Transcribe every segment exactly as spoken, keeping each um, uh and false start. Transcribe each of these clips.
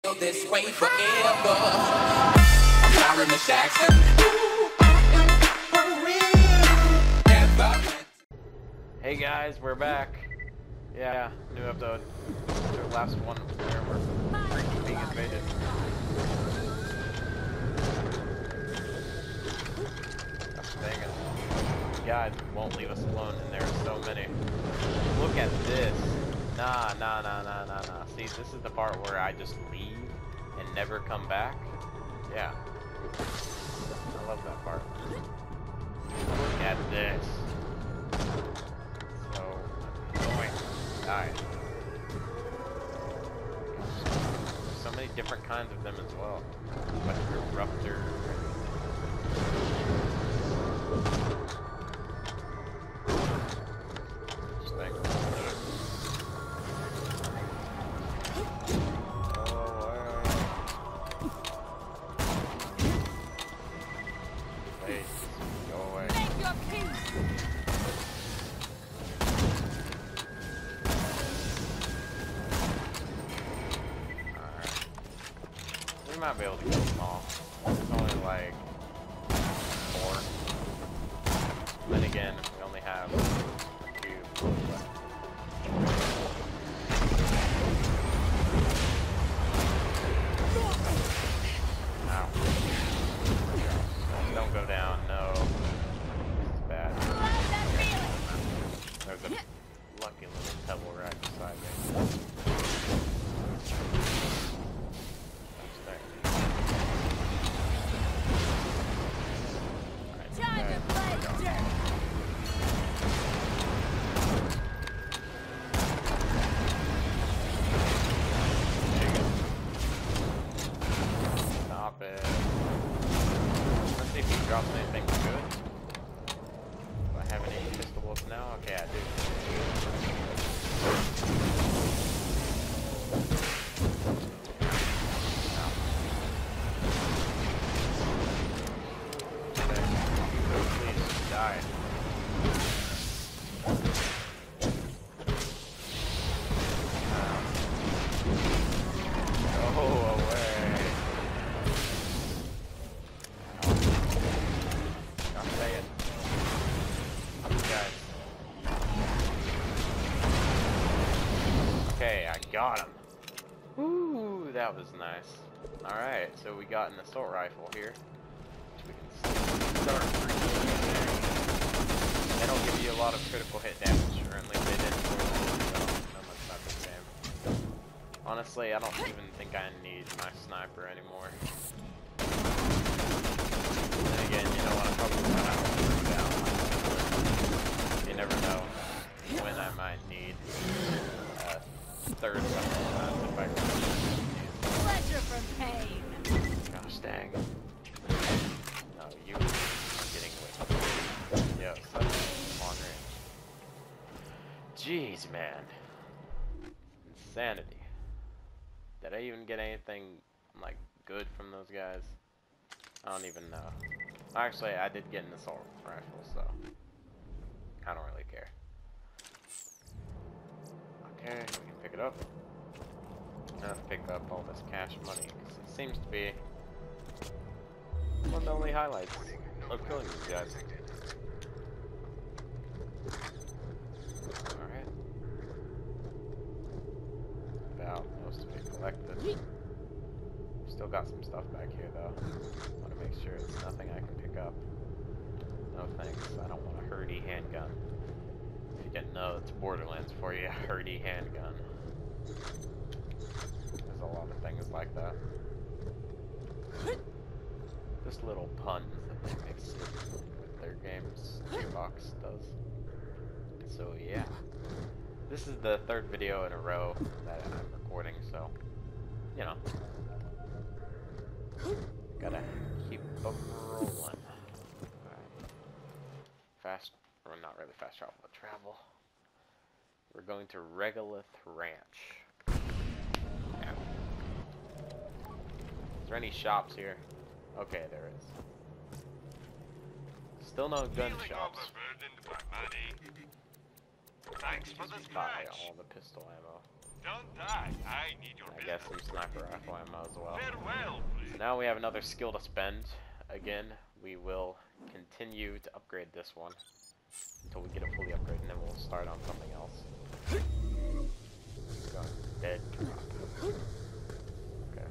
This way forever. I'm sorry, Miss Jackson. Hey guys, we're back. Yeah, new episode. The last one where we're freaking being invaded. Gosh dang it. God won't leave us alone, and there are so many. Look at this. Nah, nah, nah, nah, nah, nah. See, this is the part where I just leave and never come back. Yeah. I love that part. Look at this. So annoying. Die. There's so many different kinds of them as well. Like Eruptor. Just think. We might be able to kill them all. It's only like four. Then again, we only have a few left. Ow. Don't go down, no. This is bad. There's a lucky little pebble right beside me. Drops anything good? Do I have any pistol bullets now? Okay, I do. No. Please die. Go away. Okay, I got him. Ooh, that was nice. Alright, so we got an assault rifle here, which we can start freaking. They don't give you a lot of critical hit damage, or at least they didn't for a while, so not much about this game. Honestly, I don't even think I need my sniper anymore. Then again, you know what, I'm probably gonna have to bring down. You never know when I might need uh, third sometimes if I can. Pleasure from pain. Gosh dang. No, you are getting away. Yes, that's long range. Jeez, man. Insanity. Did I even get anything like good from those guys? I don't even know. Actually, I did get an assault rifle, so I don't really care. Okay, we can pick it up. I have to pick up all this cash money, because it seems to be one of the only highlights of killing these guys. Alright. About most of it collected. Still got some stuff back here, though. Want to make sure it's nothing I can pick up. No thanks, I don't want a hurdy handgun. If you didn't know, it's Borderlands for you, a hurdy handgun. There's a lot of things like that. Just little puns that they mix with their games, Gearbox does. So yeah. This is the third video in a row that I'm recording, so, you know. Gotta keep them rolling. Alright. Fast, or not really fast travel, but travel. We're going to Regolith Ranch. Yeah. Is there any shops here? Okay, there is. Still no gun shops. Thanks for the Just buy scratch. all the pistol ammo. Don't die. I need your I guess some sniper rifle ammo. as well. Farewell, So now we have another skill to spend. Again, we will continue to upgrade this one until we get it fully upgraded, and then we'll start on something else. Got dead drop. Okay.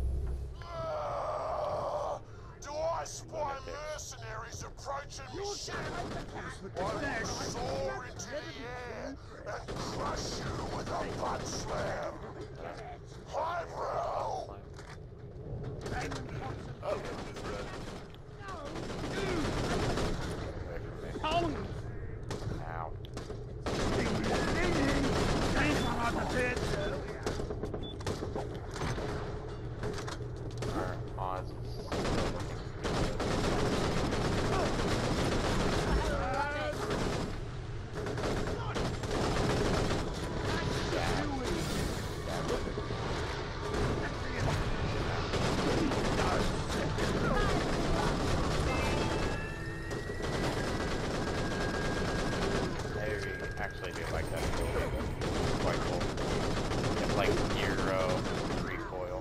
Uh, do I spy mercenaries approaching me ship? I will soar into the air and crush you with a butt slam. Highbrow! Oh. Oh! Ow. Our odds is still looking I actually do like that. It's quite cool. It's like zero recoil.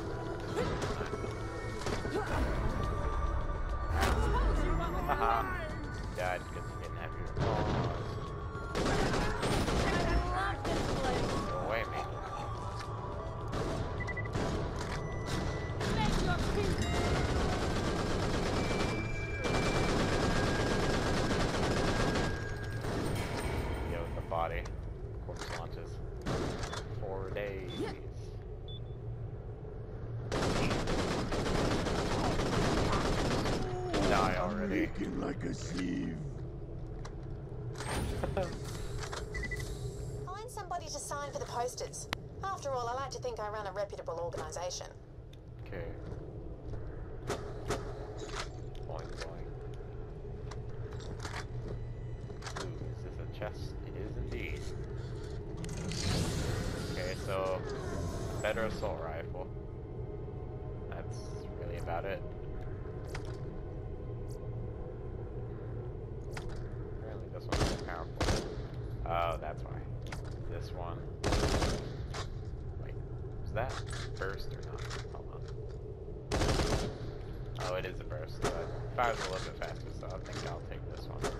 Haha. Died because you didn't have your claws. Go away, man. Yo, the body. Corpse launches. Four days. Die already. Like a sieve. Find somebody to sign for the posters. After all, I like to think I run a reputable organisation. Okay. Boing, boing. Ooh, is this a chest? It is indeed. Okay, so better assault rifle. That's really about it. Apparently this one's more powerful. Oh, that's why. This one. Wait, is that burst or not? Hold on. Oh, it is a burst. So it fires a little bit faster, so I think I'll take this one.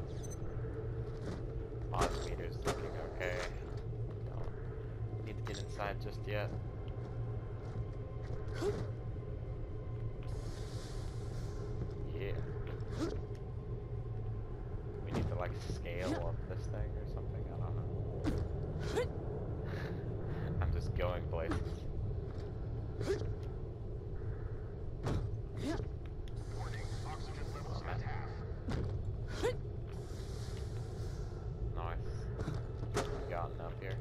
Odds meter's looking okay. Don't need to get inside just yet. Yeah. We need to like scale up this thing or something. I don't know. I'm just going places. Nice. Gotten up here.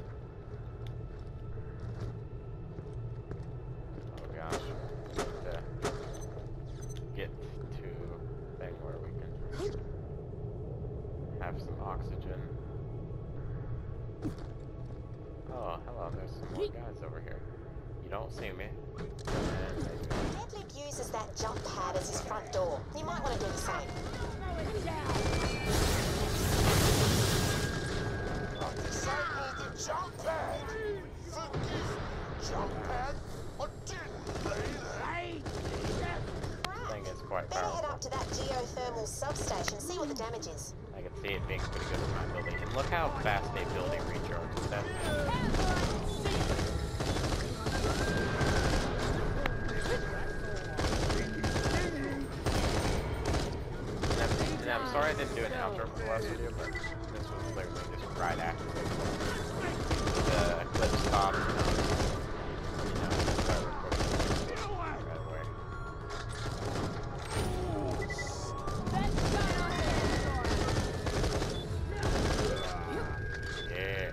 Oh gosh. To get to a thing where we can have some oxygen. Oh, hello, there's some more guys over here. You don't see me. And they do. Deadlift uses that jump pad as his front door. You might want to do the same. Disable the jump pad! Forgive me, jump pad! I didn't mean it! This thing is quite Better head powerful. up to that geothermal substation, see what the damage is. I can see it being pretty good at my building. And look how fast a building recharges. That's and I'm sorry I didn't do an outro for the last video, but this was literally just right after the clip stopped. You know, start recording right away. Yeah.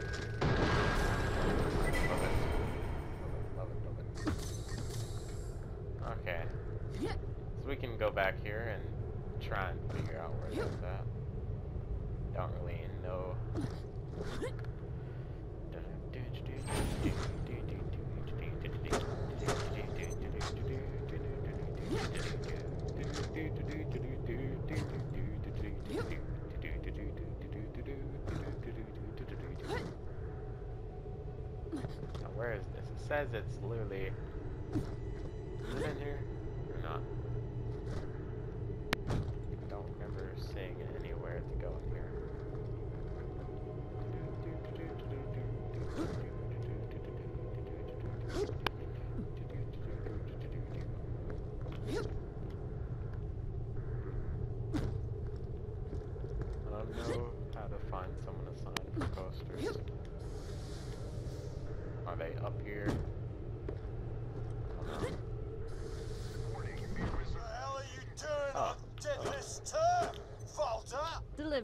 Love it. Love it, love it, love it. Okay. So we can go back here and try and figure out where that's at. Don't really know. Now where is this? It says it's literally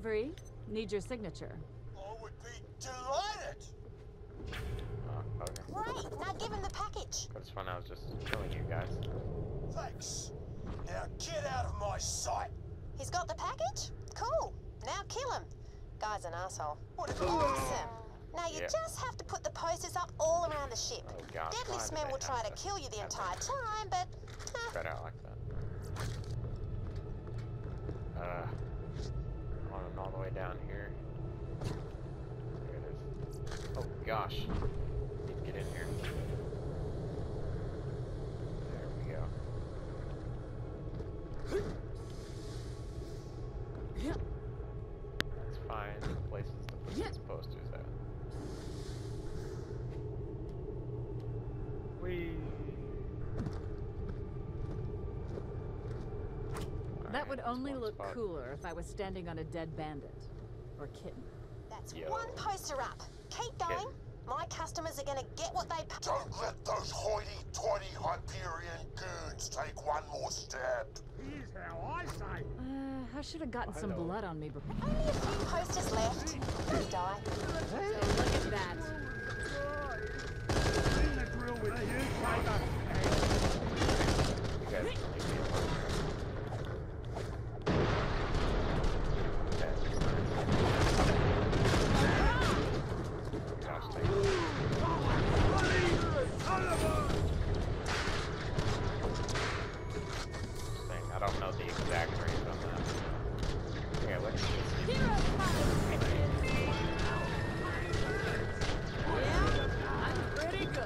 delivery. Need your signature. I would be delighted. Oh, okay. Great, now give him the package. That's fun. I was just killing you guys. Thanks. Now get out of my sight. He's got the package? Cool. Now kill him. Guy's an asshole. Awesome. Now you Yeah. just have to put the posters up all around the ship. Oh gosh. Deadly why did Smen they will try have to kill you the have entire time, but eh, Spread out like that. Uh, on and all the way down here. There it is. Oh gosh. Need to get in here. There we go. Let's find places to put these posters at. Whee! That would Alright, only that's one look spot. cooler if I was standing on a dead bandit. Or kitten. that's Yo. one poster up. Keep going. Kitten. My customers are gonna get what they pay. Don't let those hoity-toity Hyperion goons take one more stab. Here's how I say. Uh, I should have gotten Oh, some hello. blood on me before. Only a few posters left. Don't die. So look at that. In the drill with you, Taylor. You guys can leave me alone. Okay, that's nice. Gosh, thank you. Thing, I don't know the exact range on that. Okay, let's just Hero power, bitches. Yeah, I'm pretty good.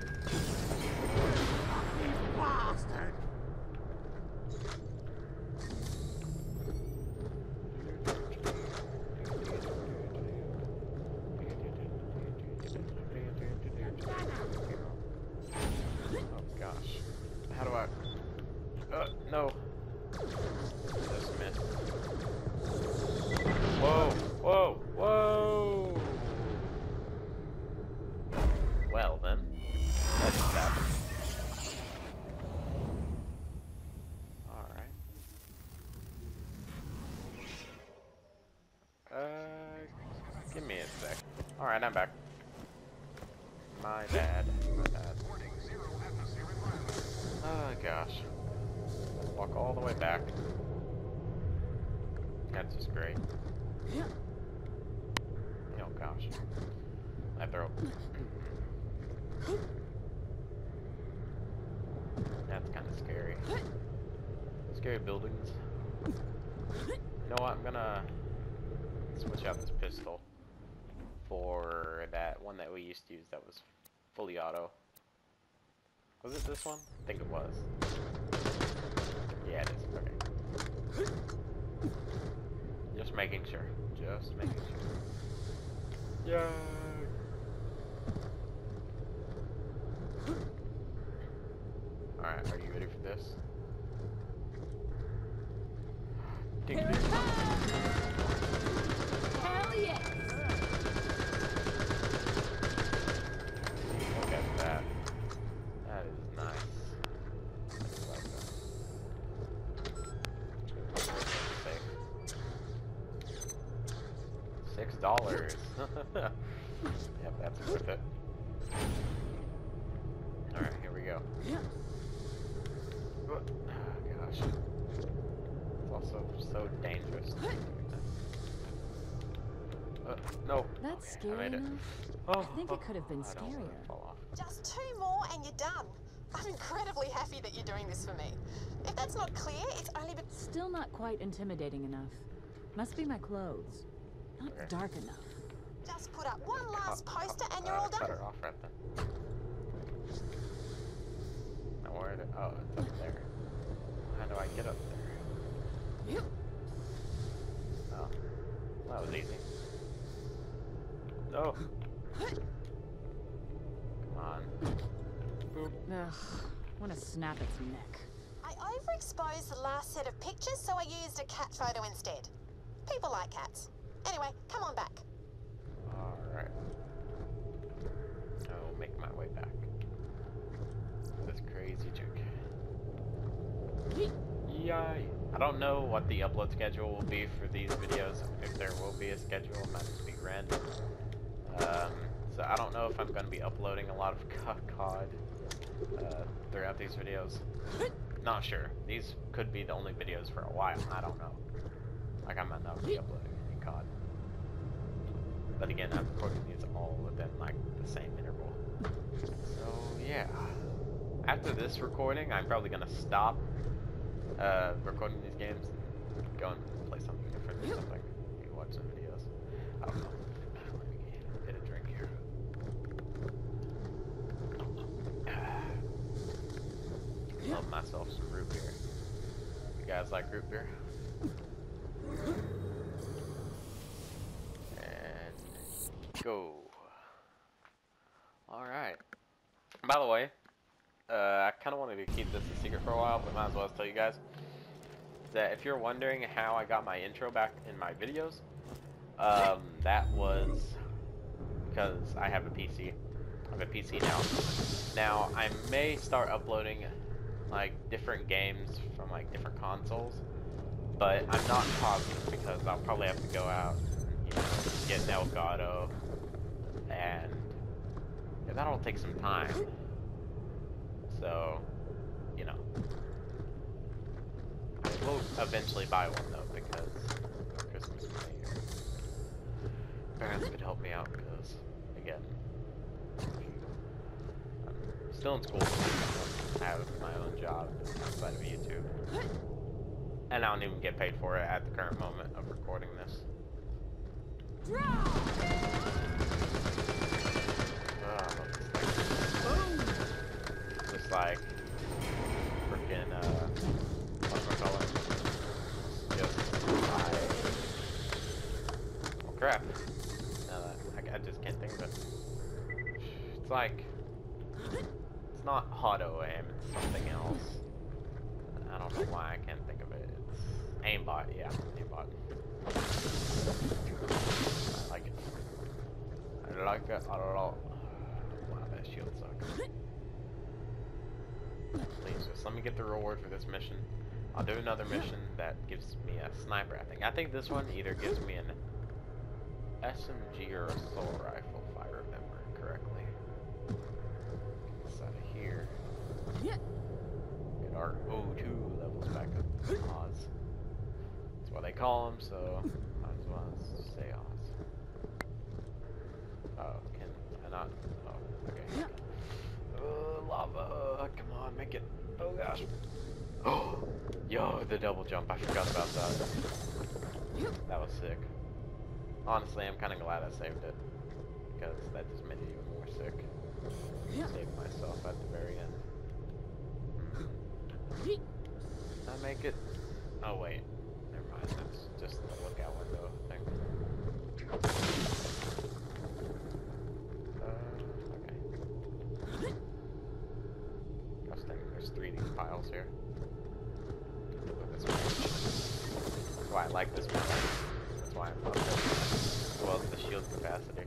Bastard. Oh gosh. How do I... Uh, no. Just missed. Whoa! Whoa! Whoa! Well then. Let's stop. Alright. Uh... Give me a sec. Alright, I'm back. My bad. My bad. Oh gosh. Walk all the way back. That's just great. Oh gosh. My throat. That's kind of scary. Scary buildings. You know what? I'm gonna switch out this pistol for that one that we used to use that was fully auto. Was it this one? I think it was. Yeah, it is. Okay. Just making sure. Just making sure. Yay! Alright, are you ready for this? Ding, Here ding. it comes! Hell yes! Look at that. That is nice. I like that. Six dollars. Yep, that's worth it. Alright, here we go. Oh gosh. It's also so dangerous. Uh, no. That's Okay, I scary made it. enough. Oh, I think it could have been I don't wanna scarier. fall off. Just two more and you're done. I'm incredibly happy that you're doing this for me. If that's not clear, it's only because... Still not quite intimidating enough. Must be my clothes. Not Okay. dark enough. Just put up one last Cut- poster cut- and you're uh, all Cut done. her off right then. Now where did... Oh, it's up there. How do I get up there? Oh. That was easy. No! Come on. Boop. Ugh, want to snap its neck. I overexposed the last set of pictures, so I used a cat photo instead. People like cats. Anyway, come on back. Alright. I will make my way back. This crazy chick. Yay! I don't know what the upload schedule will be for these videos. If there will be a schedule, it might just be random. Um, so I don't know if I'm going to be uploading a lot of C O D uh, throughout these videos. Not sure. These could be the only videos for a while. I don't know. Like, I might not be uploading any C O D. But again, I'm recording these all within, like, the same interval. So, yeah. After this recording, I'm probably going to stop uh, recording these games and go and play something different or something. Maybe watch some videos. I don't know. Let me get a drink here. Love myself some root beer. You guys like root beer? And go. Alright. By the way, uh, I kind of wanted to keep this a secret for a while, but might as well tell you guys that if you're wondering how I got my intro back in my videos, um, that was because I have a P C. I have a P C now. Now, I may start uploading like different games from like different consoles, but I'm not positive because I'll probably have to go out and, you know, get an Elgato, and yeah, that'll take some time. So, you know, I will eventually buy one though, because Christmas is here. Parents could help me out because, again, I'm still in school. I have my own job outside of YouTube, and I don't even get paid for it at the current moment of recording this. Oh, I love this thing. Just like freaking uh, what's my color? Just like, oh crap! Now that I, I just can't think of it. It's like. It's not auto aim, it's something else. I don't know why I can't think of it. It's aimbot, yeah, aimbot. I like it. I like it a lot. Wow, that shield sucks. Please just let me get the reward for this mission. I'll do another mission that gives me a sniper, I think. I think this one either gives me an S M G or assault rifle, if I remember correctly. Out of here. Get our O two levels back up. Oz. That's what they call them, so might as well say Oz. Oh, can I not? Oh, okay. Oh, lava! Come on, make it. Oh gosh. Oh, yo, the double jump. I forgot about that. That was sick. Honestly, I'm kind of glad I saved it because that just made it even more sick. Saved myself at the very end. Hmm. I make it. Oh wait, never mind. That's just the lookout window thing. Uh, okay. I was thinking there's three of these piles here. This That's why I like this one. That's why I love it. As well as the shield capacity.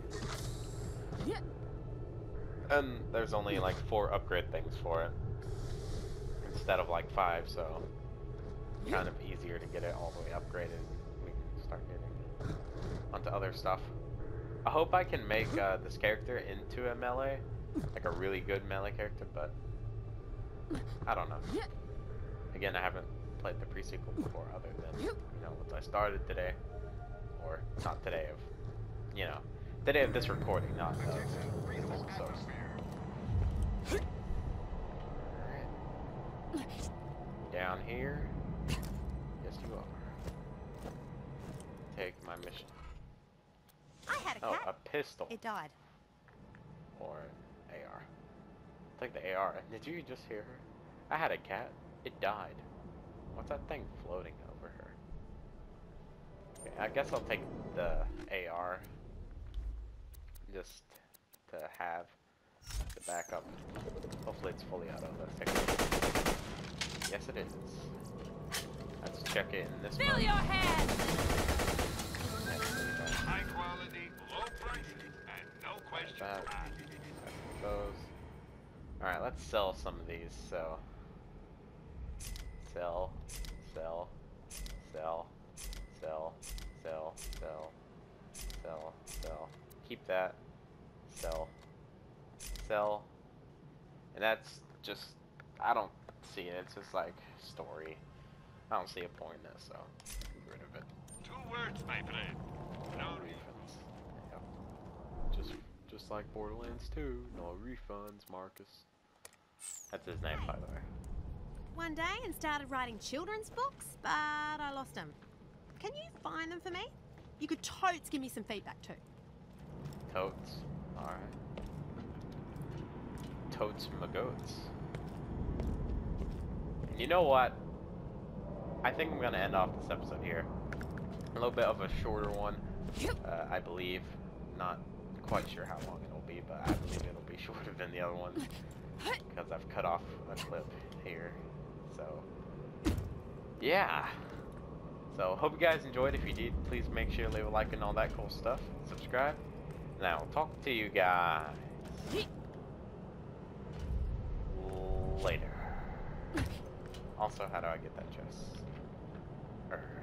And there's only like four upgrade things for it instead of like five, so kind of easier to get it all the way upgraded. We can start getting onto other stuff. I hope I can make uh, this character into a melee, like a really good melee character, but I don't know. Again, I haven't played the pre-sequel before, other than, you know, once I started today, or not today of, you know, today of this recording, not uh, this episode. Down here. Yes, you are. Take my mission. I had a Oh, cat. a pistol. It died. Or an A R. Take the A R. Did you just hear her? I had a cat. It died. What's that thing floating over her? Okay, I guess I'll take the A R. Just to have the backup. Hopefully it's fully auto. Let's take it. Yes, it is. Let's check it in this Fill mode. your head! High quality, low price, and no questions That. asked. Those. Alright, let's sell some of these, so. Sell. Sell. Sell. Sell. Sell. Sell. Sell. Sell. Keep that. Sell. Sell. And that's just, I don't see it. It's just like story. I don't see a point in this, so get rid of it. Two words, my friend. No Refunds. Yep. Just, just like Borderlands two. No refunds, Marcus. That's his name, by the way. One day and started writing children's books, but I lost them. Can you find them for me? You could totes give me some feedback too. Totes. Alright. Totes my goats. And you know what? I think I'm gonna end off this episode here. A little bit of a shorter one, uh, I believe. Not quite sure how long it'll be, but I believe it'll be shorter than the other ones because I've cut off a clip here. So, yeah. So, hope you guys enjoyed. If you did, please make sure to leave a like and all that cool stuff. Subscribe. And I will talk to you guys later. Also, how do I get that chest? Er.